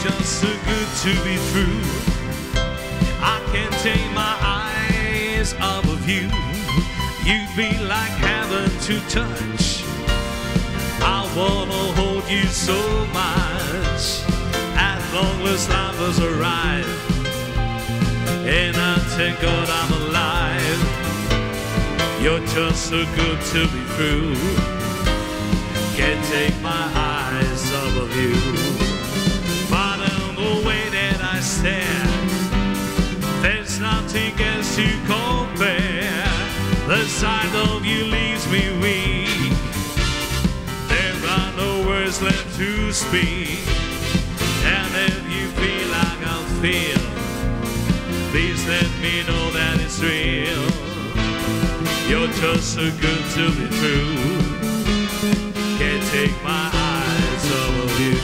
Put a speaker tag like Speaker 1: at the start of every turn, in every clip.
Speaker 1: just too good to be true. I can't take my eyes off of you. You'd be like heaven to touch. I wanna hold you so much, as long as lovers arrive. And I thank God I'm alive. You're just so good to be true. Can't take my eyes off of you. But on the way that I stare, there's nothing else to compare. The sight of you leaves me weak. There are no words left to speak. And if you feel like I feel, please let me know that it's real. You're just so good to be true. Can't take my eyes off of you.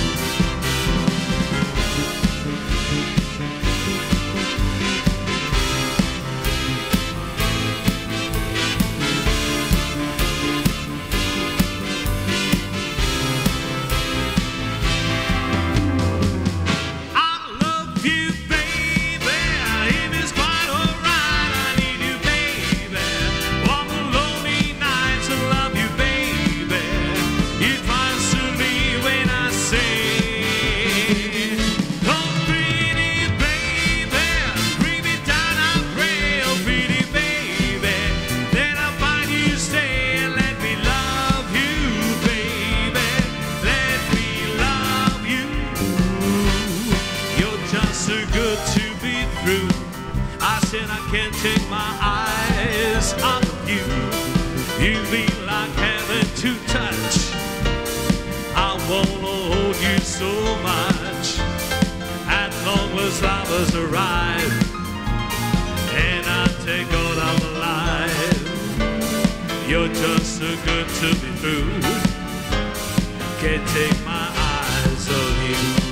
Speaker 1: I said I can't take my eyes off of you. You be like heaven to touch. I wanna hold you so much, as long as lovers arrive. And I thank God I'm alive. You're just so good to be true. Can't take my eyes off you.